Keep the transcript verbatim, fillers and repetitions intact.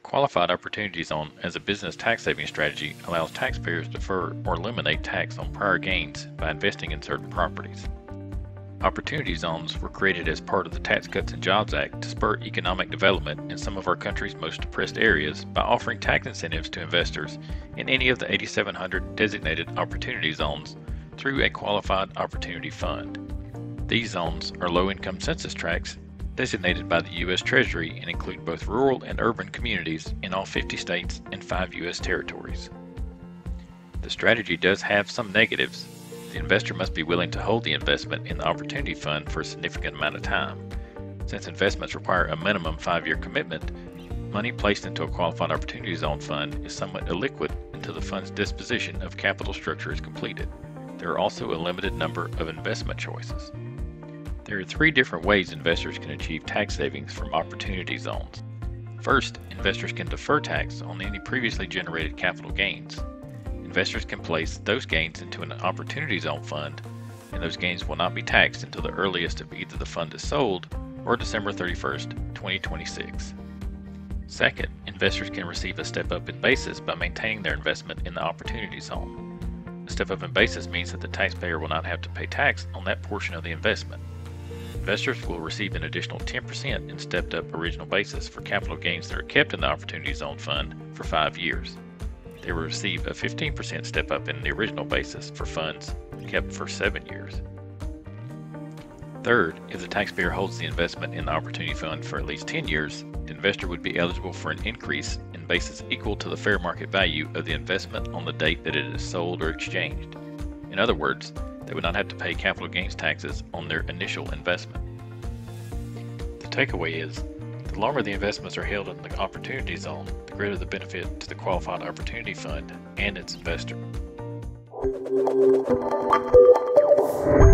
Qualified Opportunity Zone as a business tax saving strategy allows taxpayers to defer or eliminate tax on prior gains by investing in certain properties. Opportunity zones were created as part of the Tax Cuts and Jobs Act to spur economic development in some of our country's most depressed areas by offering tax incentives to investors in any of the eighty-seven hundred designated opportunity zones through a qualified opportunity fund. These zones are low-income census tracts designated by the U S Treasury and include both rural and urban communities in all fifty states and five U S territories. The strategy does have some negatives. The investor must be willing to hold the investment in the Opportunity Fund for a significant amount of time. Since investments require a minimum five-year commitment, money placed into a Qualified Opportunity Zone fund is somewhat illiquid until the fund's disposition of capital structure is completed. There are also a limited number of investment choices. There are three different ways investors can achieve tax savings from opportunity zones. First, investors can defer tax on any previously generated capital gains. Investors can place those gains into an opportunity zone fund, and those gains will not be taxed until the earliest of either the fund is sold or December thirty-first, twenty twenty-six. Second, investors can receive a step up in basis by maintaining their investment in the opportunity zone. A step up in basis means that the taxpayer will not have to pay tax on that portion of the investment. Investors will receive an additional ten percent in stepped up original basis for capital gains that are kept in the Opportunity Zone Fund for five years. They will receive a fifteen percent step up in the original basis for funds kept for seven years. Third, if the taxpayer holds the investment in the Opportunity Fund for at least ten years, the investor would be eligible for an increase in basis equal to the fair market value of the investment on the date that it is sold or exchanged. In other words, they would not have to pay capital gains taxes on their initial investment. The takeaway is, the longer the investments are held in the Opportunity Zone, the greater the benefit to the Qualified Opportunity Fund and its investor.